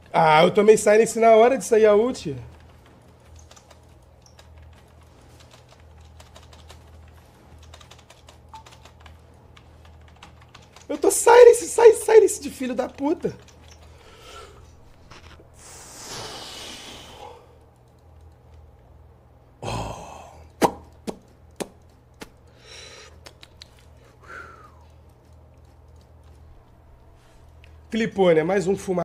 Ah, eu tomei silence na hora de sair a ult. Eu tô silence, sai silence de filho da puta. Clipou, né? Mais um fuma.